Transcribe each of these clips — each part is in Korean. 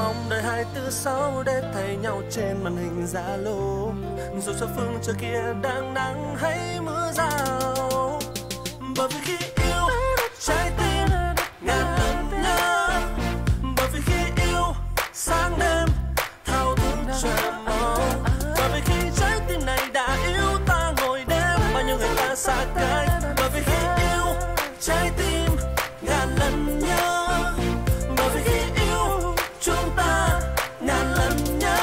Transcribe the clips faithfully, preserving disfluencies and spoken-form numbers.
mong đợi hai tư sáu để thấy nhau trên màn hình Zalo. Dù cho phương trời kia đang nắng hay mưa rào, bởi vì khi yêu trái tim ngàn lần nhớ, bởi vì khi yêu sáng đêm thao thức chờ mong, bởi vì khi trái tim này đã yêu ta ngồi đêm bao nhiêu người ta xa cách, bởi vì khi yêu trái tim ngàn lần nhớ, bởi vì khi yêu chúng ta ngàn lần nhớ.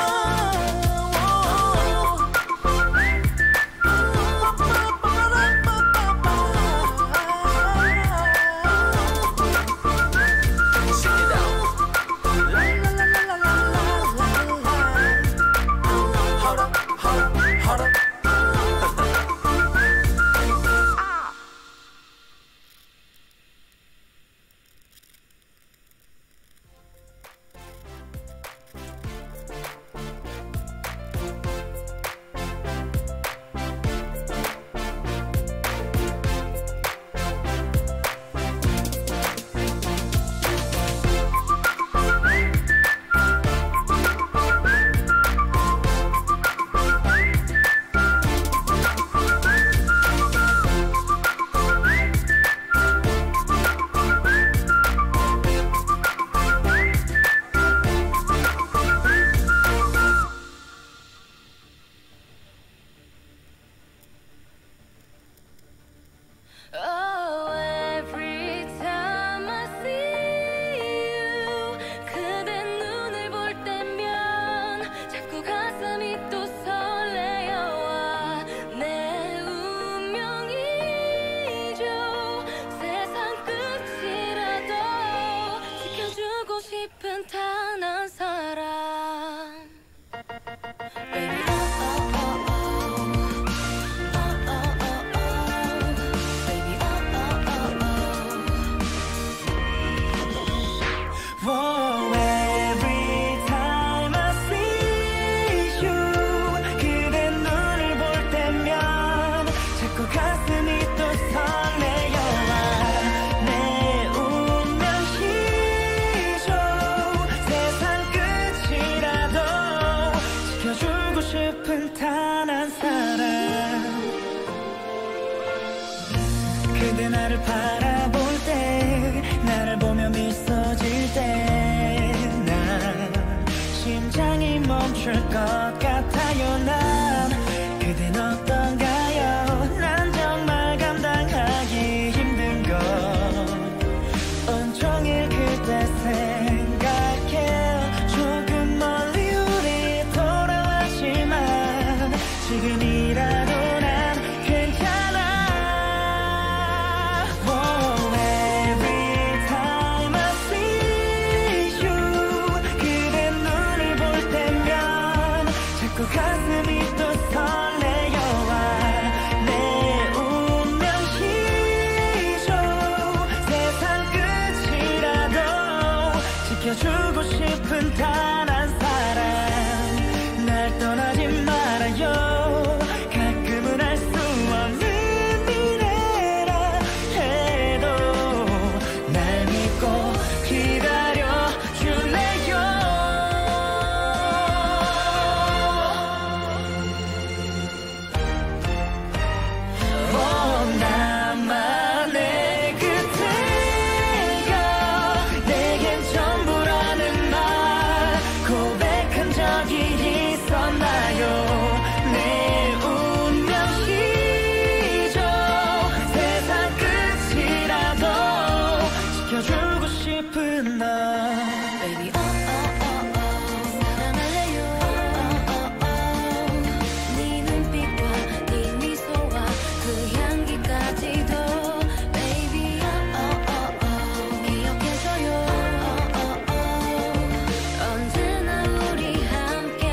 그대 나를 바라볼 때, 나를 보며 미소 질 때, 난 심장이 멈출 것 같아요. 난 그댄 어떤가요? 난 정말 감당하기 힘든 것, 온종일 그대 생각해. 조금 멀리 우리 돌아왔지만 지금이라도 가슴이 또 설레어와 내 운명이죠. 세상 끝이라도 지켜주고 싶은 단 한 사람, 날 떠나지 말아요. 가끔은 알 수 없는 미래라 해도 날 믿고 기다려 줄래요. 주고 싶은 너, baby, oh, oh, oh, oh. 사랑할래요, oh, oh, oh. 네 눈빛과 네 미소와 그 향기까지도, baby, oh, oh, oh, oh. 기억해줘요, oh, oh, oh. 언제나 우리 함께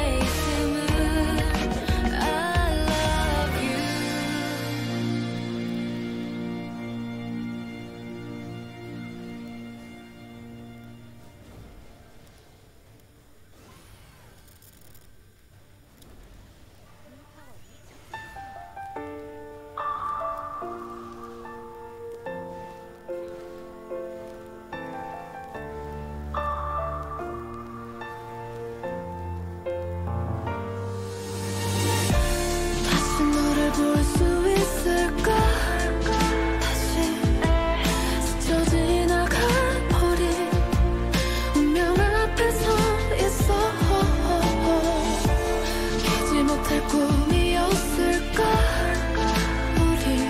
못할 꿈이었을까 우리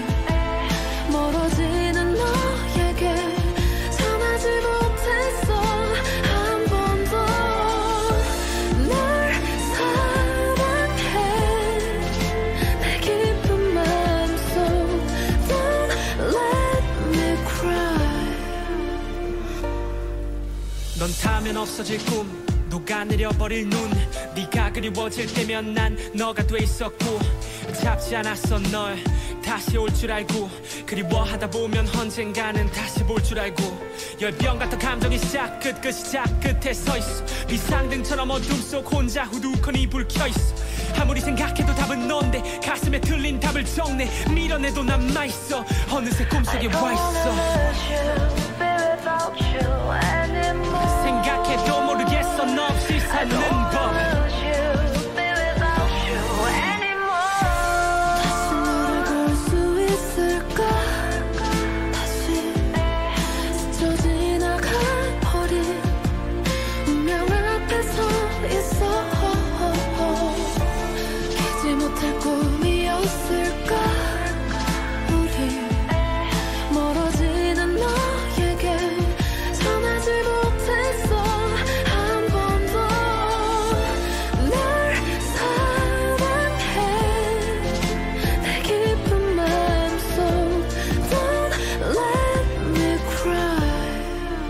멀어지는 너에게 전하지 못했어 한 번도 널 사랑해 내 깊은 마음속 Don't let me cry 넌 타면 없어질 꿈 녹아내려버릴 눈 네가 그리워질 때면 난 너가 돼 있었고 잡지 않았어 널 다시 올 줄 알고 그리워하다 보면 언젠가는 다시 볼 줄 알고 열병 같은 감정이 시작 끝 그 시작 끝에 서있어 비상등처럼 어둠 속 혼자 후두커니 불 켜있어 아무리 생각해도 답은 넌데 가슴에 틀린 답을 정내 밀어내도 남아있어 어느새 꿈속에 와있어 생각해도 모르겠어 너 없이 사는 법 다시 너를 볼 수 있을까 다시 스쳐 지나가버린 운명 앞에 서 있어 깨지 못할 꿈이었을까 우리 멀어지는 너에게 전하지 못했어 한 번도 널 사랑해 내 깊은 마음속 Don't let me cry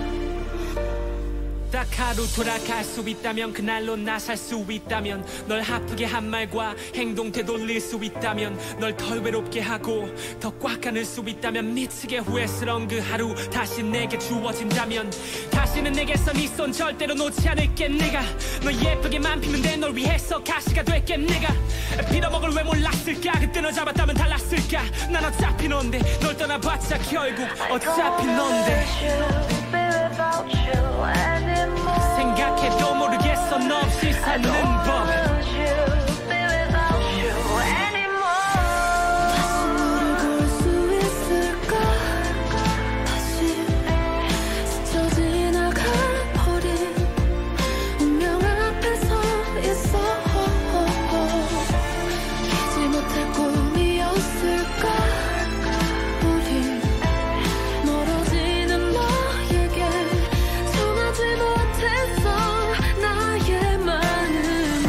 딱 하루 돌아갈 수 있다면 그날로 나 살 수 있다면 널 아프게 한 말과 행동 되돌릴 수 있다면 널 덜 외롭게 하고 더 꽉 안을 수 있다면 미치게 후회스러운 그 하루 다시 내게 주어진다면 다시는 내게서 네 손 절대로 놓지 않을게 내가 너 예쁘게만 피면 돼 널 위해서 가시가 될게 내가 빌어먹을 왜 몰랐을까 그때 너 잡았다면 달랐을까 난 어차피 넌데 널 떠나봤자 결국 어차피 넌데 생각해도 모르겠어 너 없이 사는 법 다시 너를 볼 수 있을까 다시 스쳐 지나가버린 운명 앞에 서 있어 깨지 못할 꿈이었을까 우리 멀어지는 너에게 전하지 못했어 나의 마음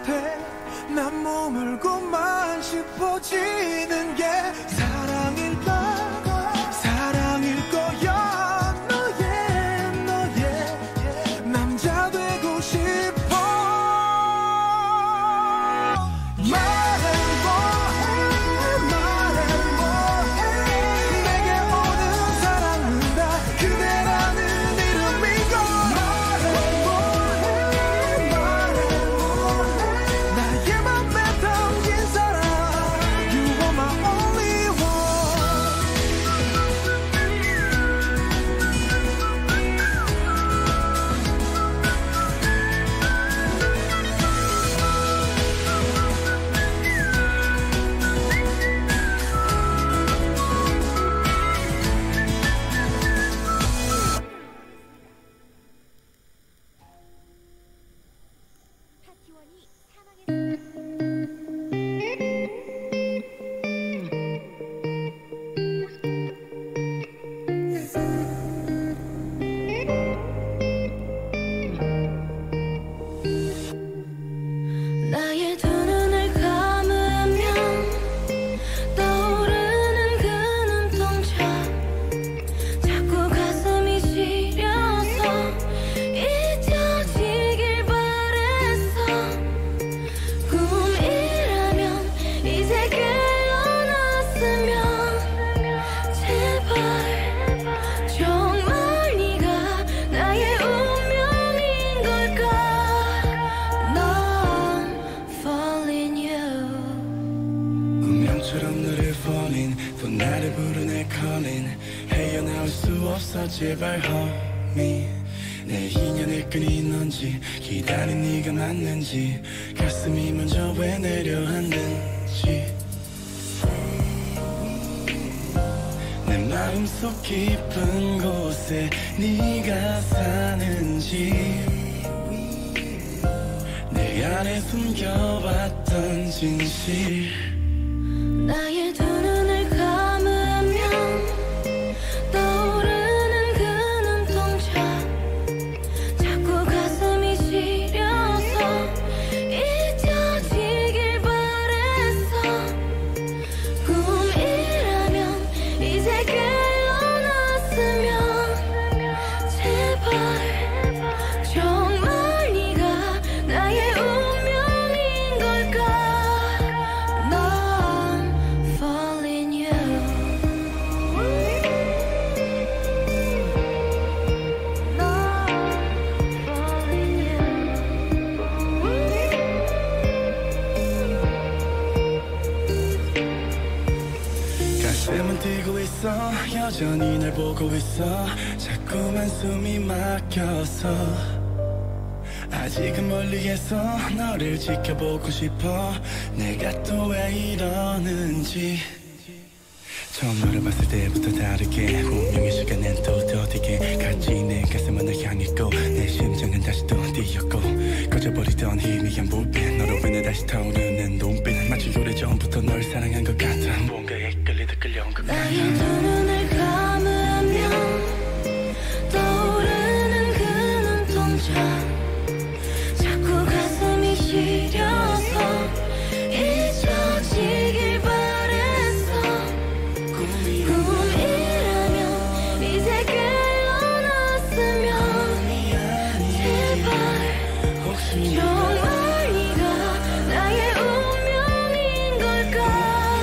곁에 난 머물고만 싶어지는 게 사랑일까 사랑일 거야 너의 너의 남자 되고 싶어 말해 뭐해 말해 뭐해 내게 오는 사랑은 다 그대라는 이름이고 말해 뭐해 말해 뭐해 나의 맘에 담긴 사랑 You are my only one 나의 두 눈을 감으면 떠오르는 그 눈동자 자꾸 가슴이 시려서 잊혀지길 바랬어 꿈이라면 이제 깨어났으면 제발 정말 네가 나의 운명인 걸까 Falling you 운명처럼 너를 falling 또 나를 부르네 calling 헤어나올 수 없어 제발 homie 내 인연의 끈이 넌지 기다린 네가 맞는지 가슴이 먼저 왜 내려앉는지 내 마음속 깊은 곳에 네가 사는지 내 안에 숨겨왔던 진실 나의 두 눈을 감으면 떠오르는 그 눈동자 자꾸 가슴이 시려서 잊혀지길 바랬어 꿈이라면 이제 깨어났으면 제발 정말 네가 나의 운명인 걸까 넌 falling you 넌 falling you 가슴은 뛰고 있어 여전히 날 보고 있어 자꾸만 숨이 막혀서 아직은 멀리에서 너를 지켜보고 싶어 내가 또 왜 이러는지 처음 너를 봤을 때부터 다르게 운명의 시간엔 또 더디게 같이 내 가슴은 널 향했고 내 심장은 다시 또 뛰었고 꺼져버리던 희미한 불빛 너로 인해 다시 타오르는 눈빛 마치 오래전부터 널 사랑한 것 같아 뭔가에 끌리듯 끌려온 것 같아 나의 두 눈을 감으면 떠오르는 그 눈동자 자꾸 가슴이 시려서 잊혀지길 바랬어 꿈이라면 이제 깨어났으면 제발 정말 네가 나의 운명인 걸까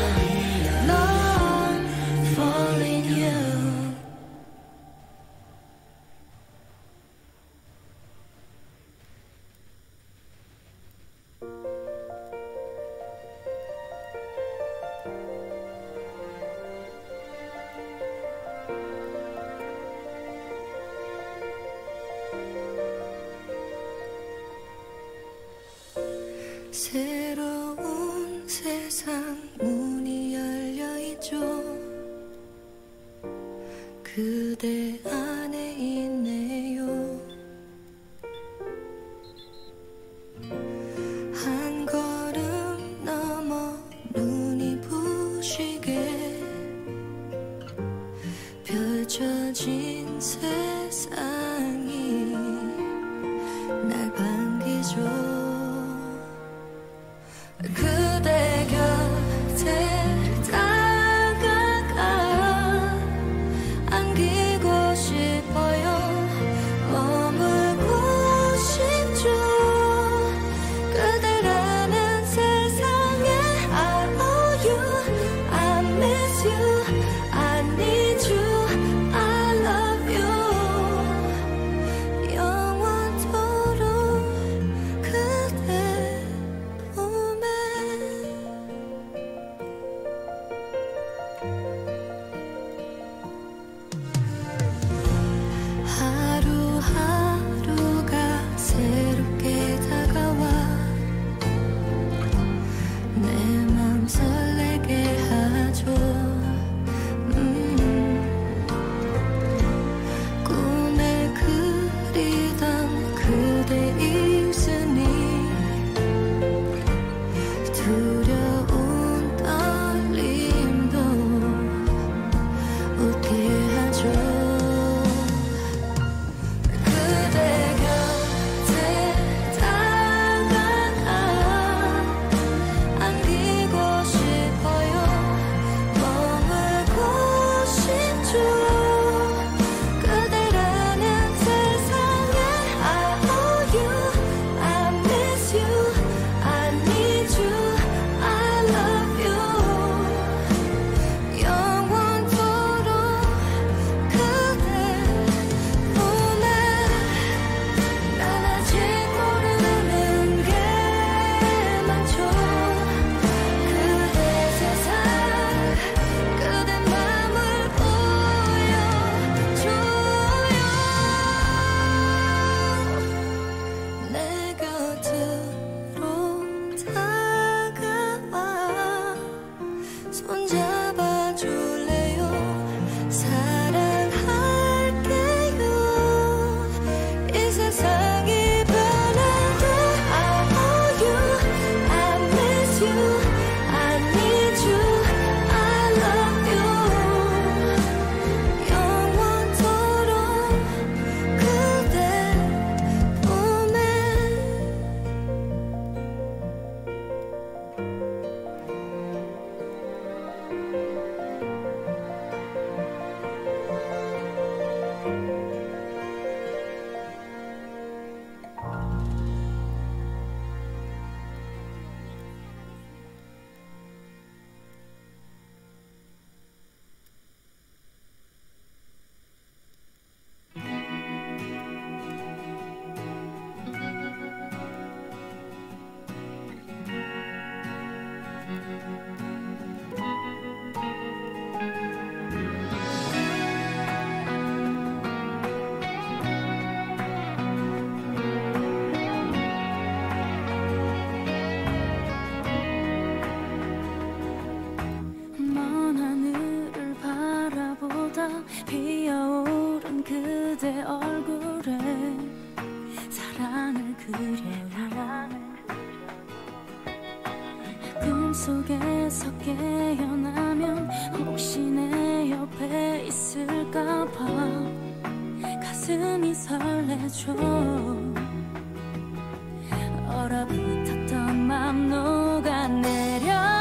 넌 falling you 새로운 세상 문이 열려있죠 그대 안에 있네요 한 걸음 넘어 눈이 부시게 펼쳐진 세상이 날 반기죠 피어오른 그대 얼굴에 사랑을 그려요. 꿈속에서 깨어나면 혹시 내 옆에 있을까봐 가슴이 설레죠. 얼어붙었던 맘 녹아내려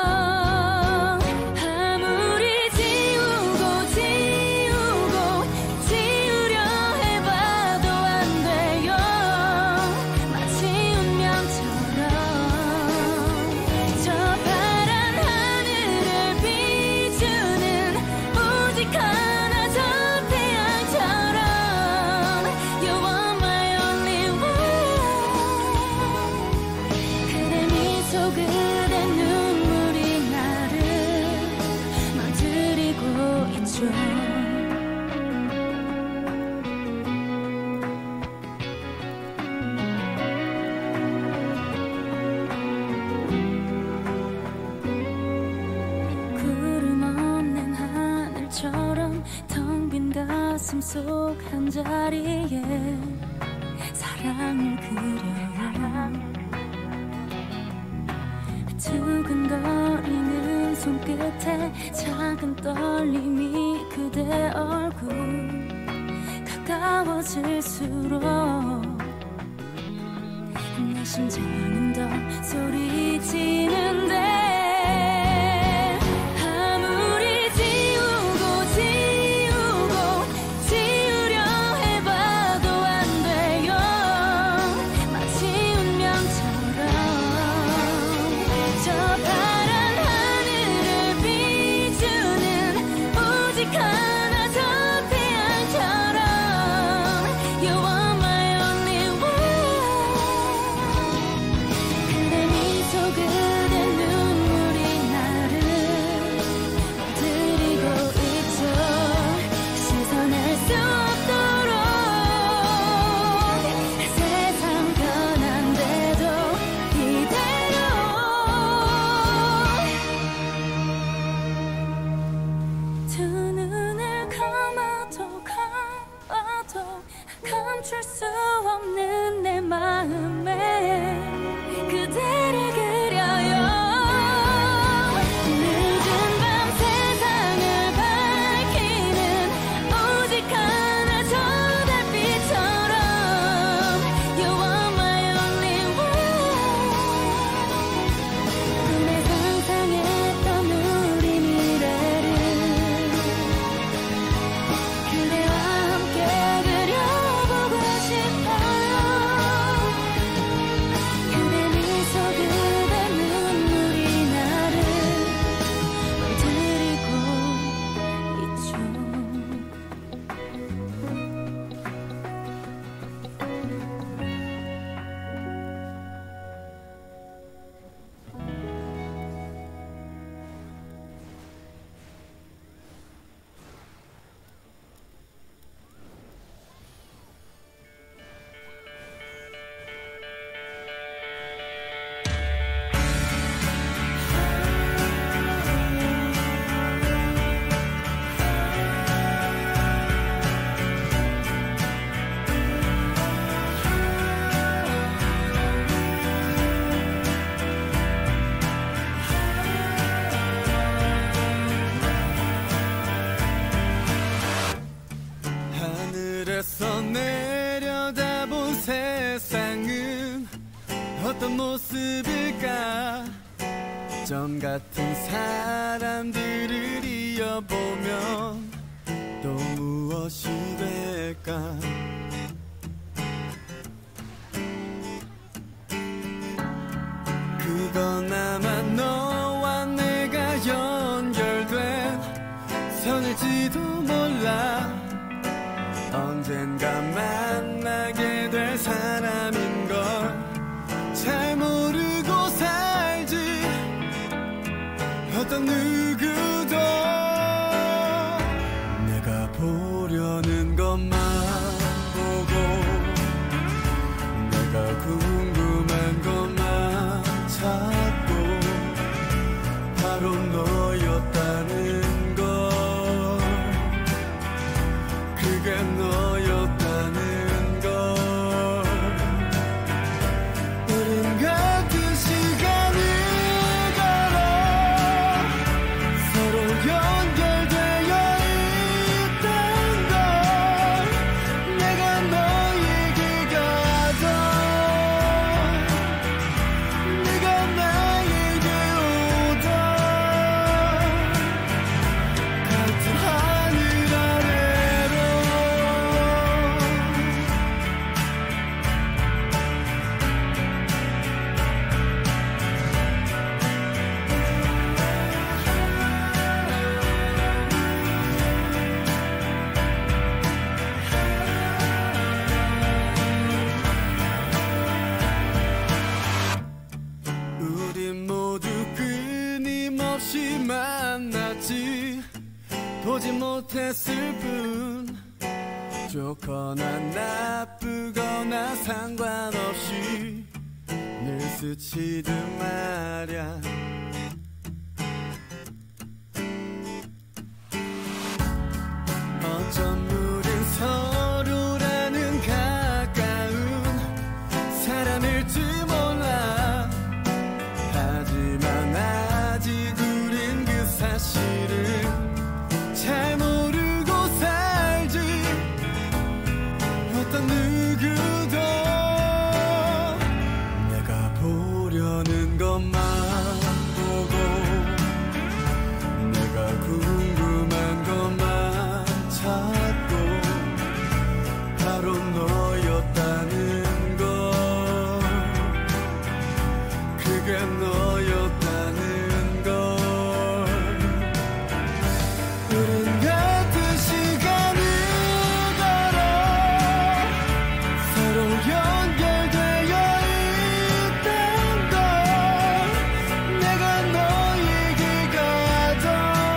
가슴 속 한 자리에 사랑을 그려요. 두근거리는 손끝에 작은 떨림이 그대 얼굴 가까워질수록 내 심장은 더 소리치는데 감출 수 없는 내 마음에 그대를 그려요. 늦은 밤 세상을 밝히는 오직 하나 저 달빛처럼 You are my only one. 꿈에 상상했던 우리 미래를 모습일까? 점 같은 사람들을 이어보면 또 무엇이 될까? 그건 아마 너와 내가 연결된 선일지도 몰라. 언젠가 만나게 될 사람인걸 잘 모르고 살지. 어떤 누구도 내가 보려는 것만 보고 내가 궁금한 것만 찾고 바로 너였다는 걸. 그게 너였다는 걸. 우린 같은 시간을 걸어 서로 연결되어 있단 걸. 내가 너에게 가던 네가 나에게 오던 같은 하늘 아래로. 우린 모두 끊임없이 만났지. 보지 못했을 뿐. 좋거나 나쁘거나 상관없이 늘 스치듯 말야. 어쩜 우린 서로라는 가까운 사람일지 몰라. 하지만 아직 우린 그 사실을 잘 모르고 살지. 어떤 누구도 내가 보려는 것만 보고 내가 궁금한 것만 찾고 바로 너였다는 걸. 그게 너였다는 걸. 우린 같은 시간을 걸어 서로 연결되어 있단 걸. 내가 너에게 가던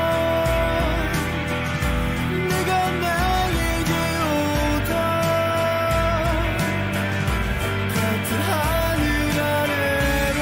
네가 나에게 오던 같은 하늘 아래로.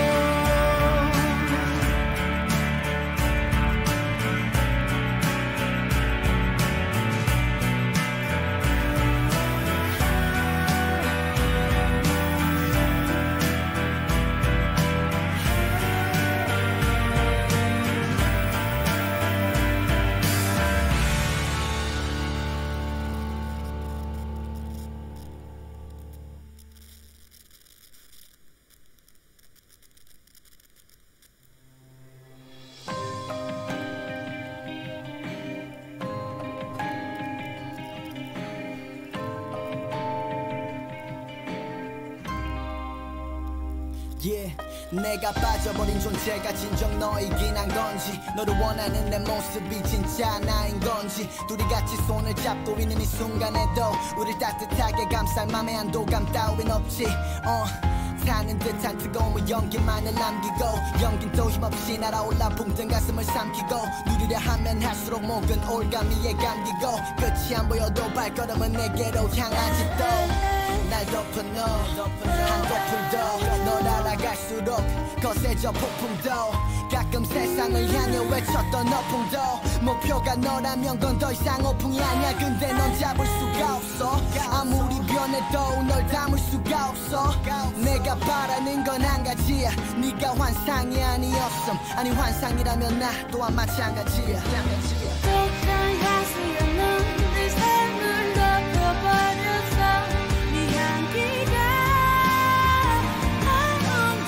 Yeah, 내가 빠져버린 존재가 진정 너이긴 한 건지, 너를 원하는 내 모습이 진짜 나인 건지, 둘이 같이 손을 잡고 있는 이 순간에도 우릴 따뜻하게 감쌀 맘에 안도감 따윈 없지. 어 타는 듯한 뜨거운 연기만을 남기고 연긴 또 힘없이 날아올라 붕뜬 가슴을 삼키고 누리려 하면 할수록 목은 올가미에 감기고 끝이 안 보여도 발걸음은 내게로 향하지. 또 날 덮어 너 한 거품 더 널 알아갈수록 거세져 폭풍도 가끔 세상을 향해 외쳤던 너풍도 목표가 너라면 건 더 이상 오풍이 아니야. 근데 넌 잡을 수가 없어. 아무리 변해도 널 담을 수가 없어. 내가 바라는 건 한 가지야. 네가 환상이 아니었음. 아니 환상이라면 나 또한 마찬가지야. 독한 가슴에 넌 내 삶을 덮어버렸어. 네 향기가 아무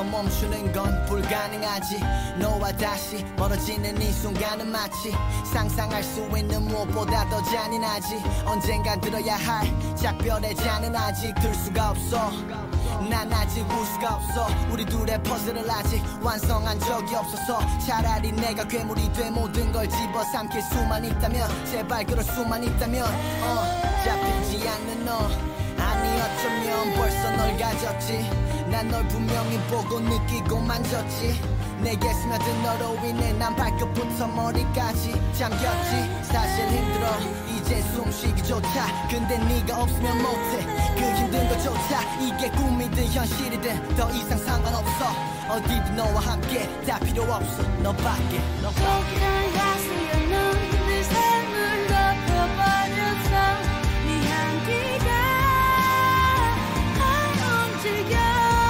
멈추는 건 불가능하지. 너와 다시 멀어지는 이 순간은 마치 상상할 수 있는 무엇보다 더 잔인하지. 언젠가 들어야 할 작별의 잔은 아직 들 수가 없어. 난 아직 울 수가 없어. 우리 둘의 퍼즐을 아직 완성한 적이 없어서 차라리 내가 괴물이 돼 모든 걸 집어삼킬 수만 있다면, 제발 그럴 수만 있다면. 어, 잡히지 않는 너, 아니 어쩌면 벌써 널 가졌지. 난 널 분명히 보고 느끼고 만졌지. 내게 스며든 너로 인해 난 발끝부터 머리까지 잠겼지. 사실 힘들어 이제 숨쉬기조차. 근데 네가 없으면 못해 그 힘든 것조차. 이게 꿈이든 현실이든 더 이상 상관없어. 어디든 너와 함께 다 필요 없어. 너밖에 너밖에. 가수였는 내 삶을 덮어버렸어. 네 향기가 날 움직여.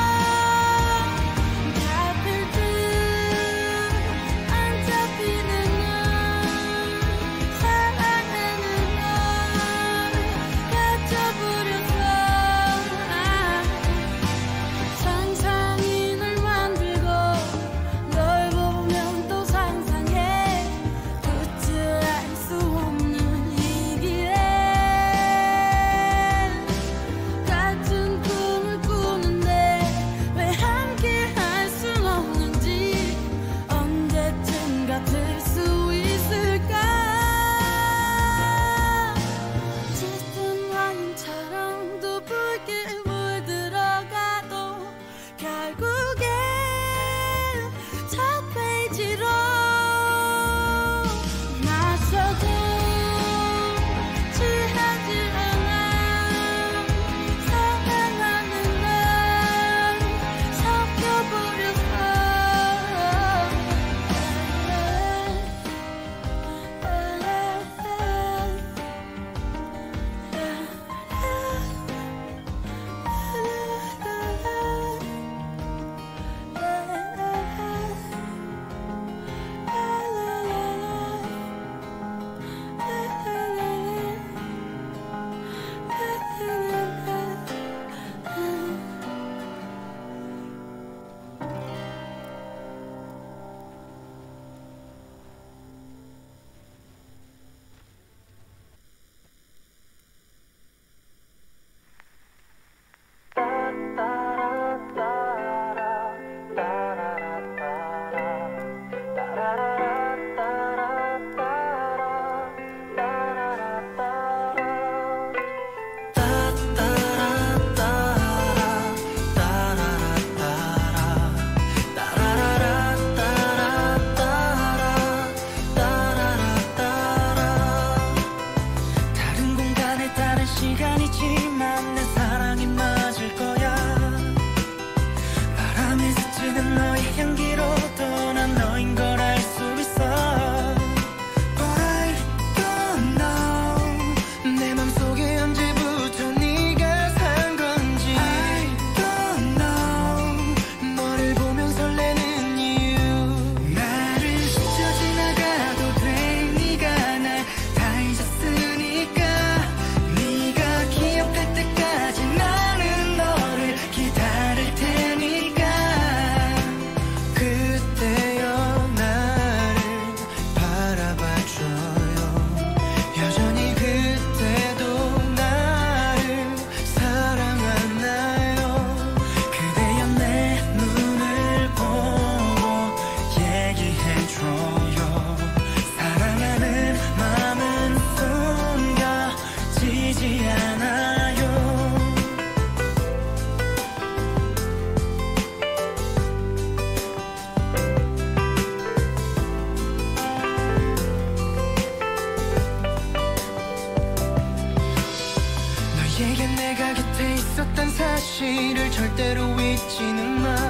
사실을 절대로 잊지는 마.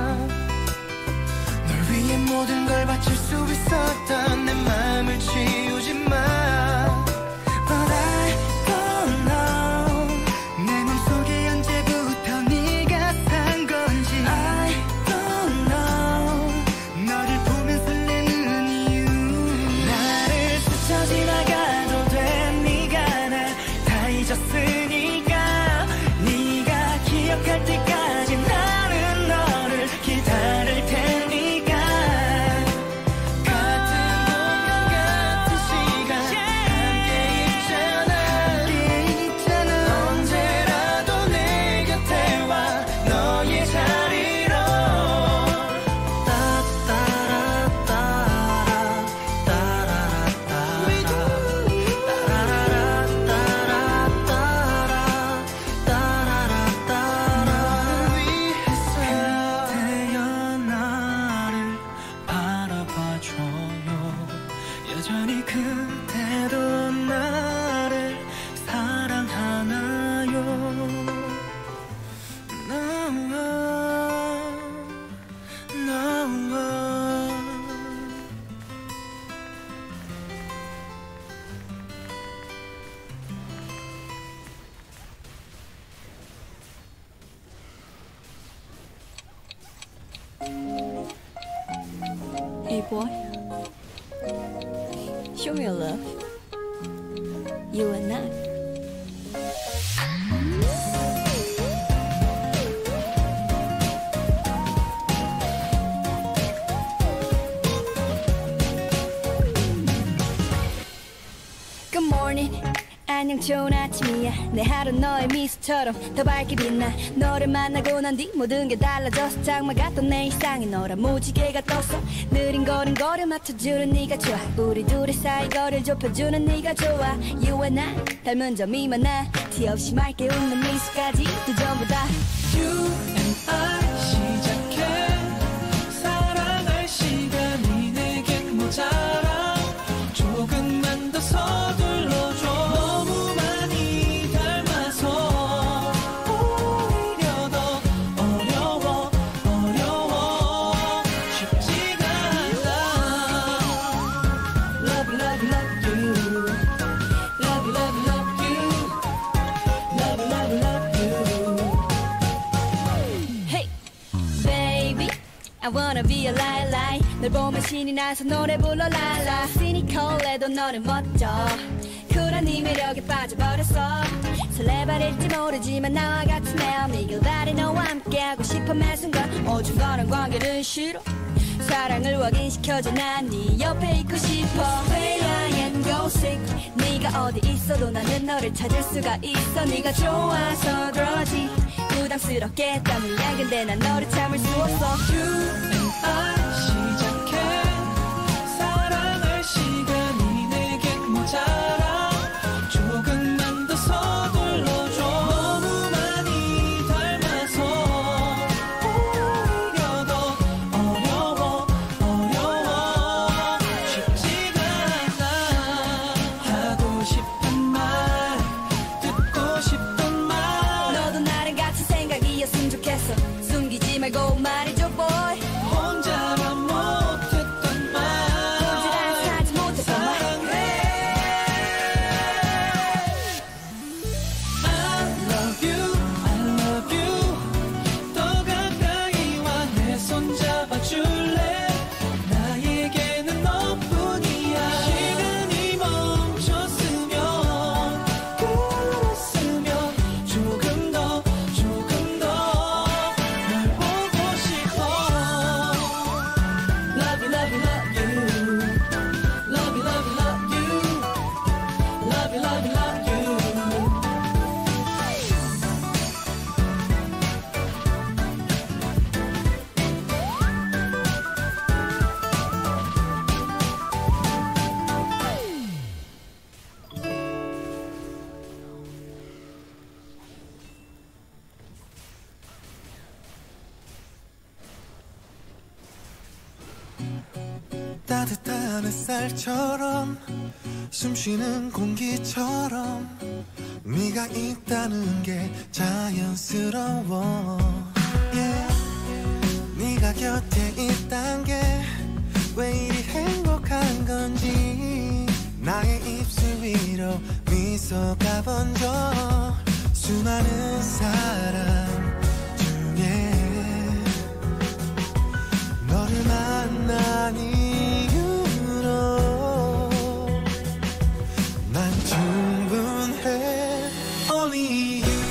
널 위해 모든 걸 바칠 수 있었던 내 맘을 치우지 마. But I don't know 내 맘속에 언제부터 네가 산 건지. I don't know 너를 보면 설레는 이유. 나를 스쳐 지나가도 돼. 네가 날 다 잊었으니까. 네가 기억할 때까지 나는 너를 기다려. boy. Show me your love. You and I. Good morning. 안녕 좋은 아침이야. 내 하루 너의 미소처럼 더 밝게 빛나. 너를 만나고 난 뒤 모든 게 달라졌어. 장마 같던 내 일상이 너란 무지개가 떴어. 느린 걸음 거를 맞춰주는 네가 좋아. 우리 둘의 사이 거리를 좁혀주는 네가 좋아. You and I 닮은 점이 많아. 티 없이 맑게 웃는 미소까지 또 전부 다 You and I 시작해. 사랑할 시간이 내겐 모자라. 조금만 더 서둘러줘. 너무 많이 닮아서 오히려 더 어려워 어려워 쉽지가 않아. Love love love you. Love love love you. Love love love you. Hey baby I wanna be a light. 널 보면 신이 나서 노래 불러 랄라. 시니컬해도 너는 멋져. 쿨한 네 매력에 빠져버렸어. 설레발일지 모르지만 나와 같은 마음 이길 바래. 너와 함께하고 싶어 매 순간. 어중간한 관계는 싫어. 사랑을 확인시켜줘. 난 네 옆에 있고 싶어. Play I and go sick. 네가 어디 있어도 나는 너를 찾을 수가 있어. 네가 좋아서 그러지 부담스럽게 땀이야. 근데 난 너를 참을 수 없어. You and I 시작해. 사랑할 시간이 내겐 모자라. 조금만 더 서둘러줘. 너무 많이 닮아서 오히려 더 어려워 어려워 쉽지가 않아. 하고 싶은 말 듣고 싶던 말 너도 나랑 같은 생각이었으면 좋겠어. 숨기지 말고 말해줘 boy. 혼자만 못했던 말 혼자라 살지 못했던 말. 사랑해. I love you, I love you. 더 가까이 와 내 손 잡아줄래. 나에게는 너뿐이야. 시간이 멈췄으면 그랬으면 조금 더 조금 더 널 보고 싶어. Love you, love you, love you. Love you, love you, love you. Love you, love you, love you. 따뜻한 햇살처럼 숨쉬는 공기처럼 네가 있다는 게 자연스러워. yeah. 네가 곁에 있단 게 왜 이리 행복한 건지. 나의 입술 위로 미소가 번져. 수많은 사람 중에 너를 만난 이유로 난 충분해. Only you.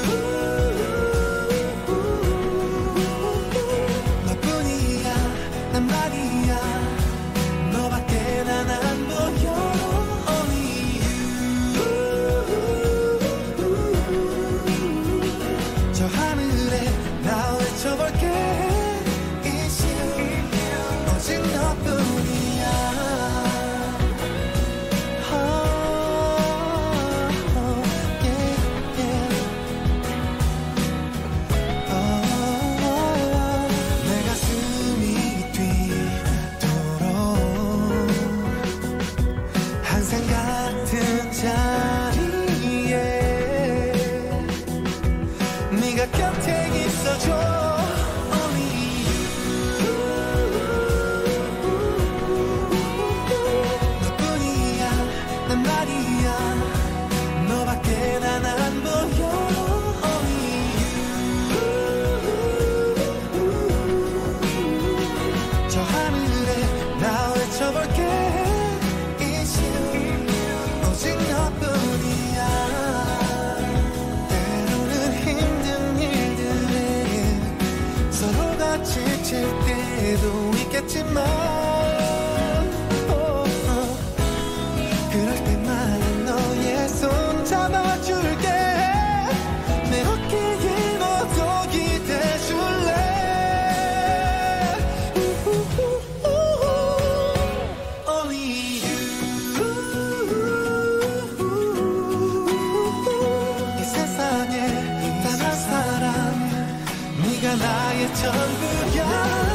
너뿐이야 난 말이야. 너밖에 난 안 보여. Only you. 저 하늘에 나 외쳐볼게. 오직 너뿐이야. Oh, yeah, yeah. Oh, 내 가슴이 뛰도록 항상 같은 자리에 네가 곁에 있어줘. 너밖에 난 안 보여. Only you. 저 하늘에 나 수도 있겠지만 그럴 때마다 너의 손 잡아줄게 내 어깨에 너도 기대줄래 Only you 이 세상에 단 한 사람 네가 나의 전부야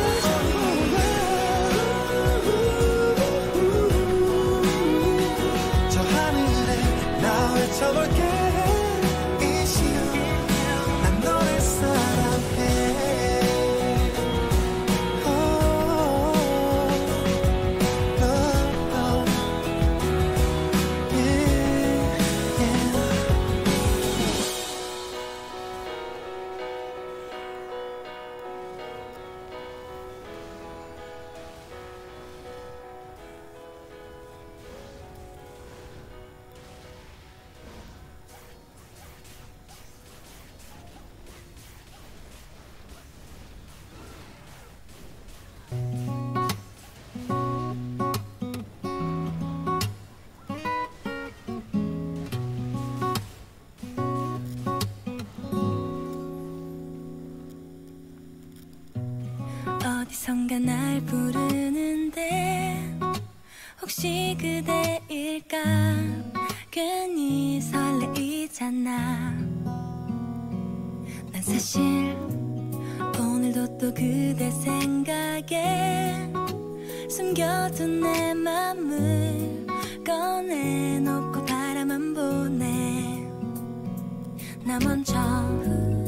쳐볼게 이 시간 난 너를 사랑해 oh, oh, oh. Yeah, yeah. 어디선가 날 부르는데 혹시 그대일까 괜히 설레이잖아 난 사실 오늘도 또 그대 생각에 숨겨둔 내 맘을 꺼내놓고 바라만 보네 나 먼저